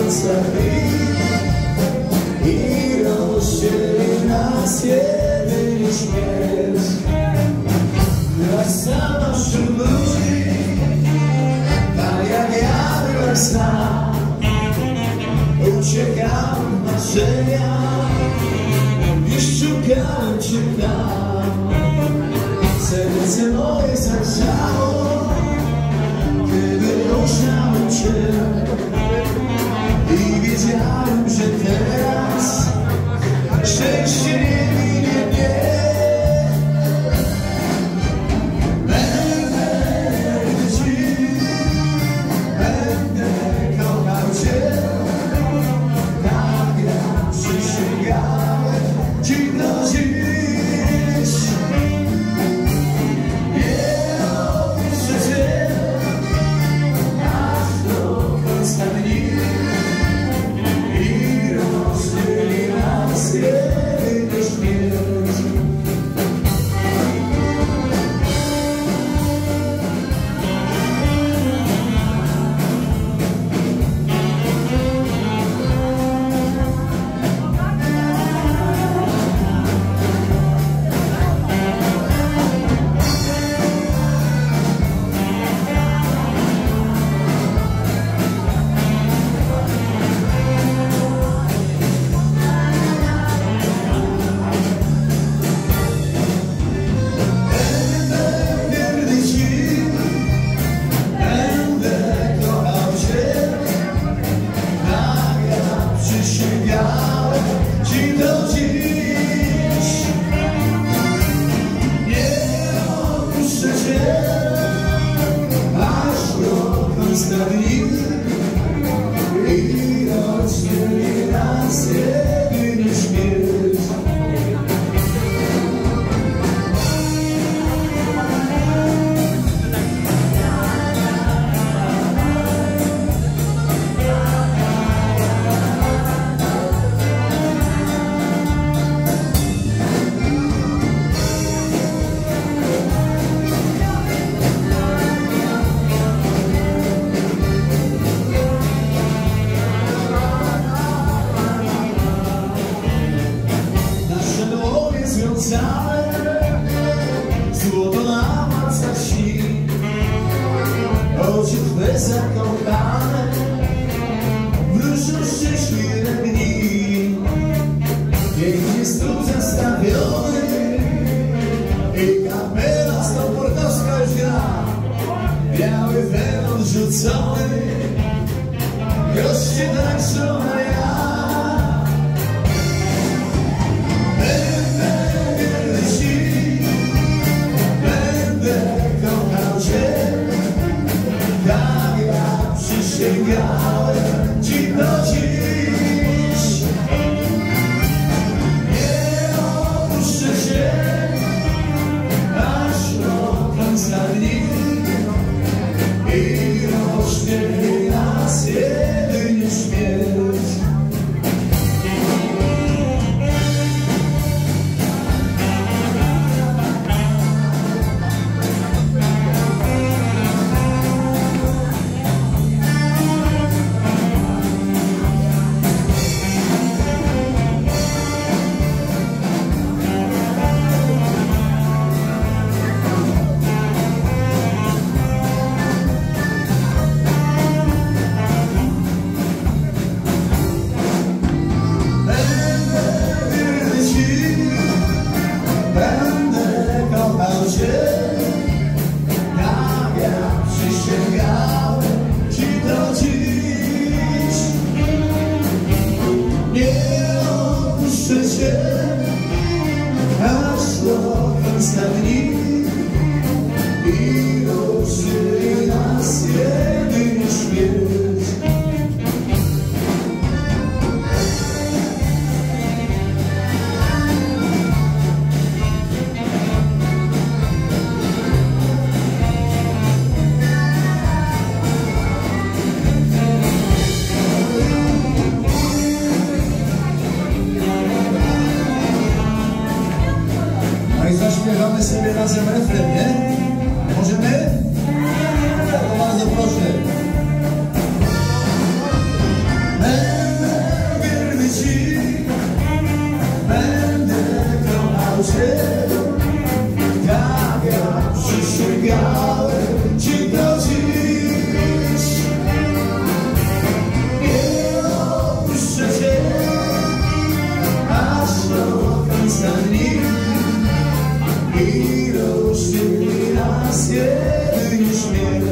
końca dni i rozdzieli nas jedynie śmierć. Byłaś sama wśród ludzi, tak jak ja byłem sam. Uciekałem w marzenia i szukałem cię tam. Serce moje zagrzało, kiedy ujrzałem cię i wiedziałem, że teraz szczęście nie minie mnie. Będę ci, będę kochał cię, tak jak przysięgałem ci do dziś. I rozdzieli nas jedynie śmierć. Złoto na macach śni, oczy twe zakopane wróżą szczęśliwe dni. Pięknie stół zastawiony i kapela stoportowska już gra. Biały wełon rzucony, goście tańczą na ja. Przysięgałem ci do dziś, nie opuszczę cię, aż do końca dni i rozdzieli nas jedynie śmierć. I rozstrzygnie nas jedynie śmiech.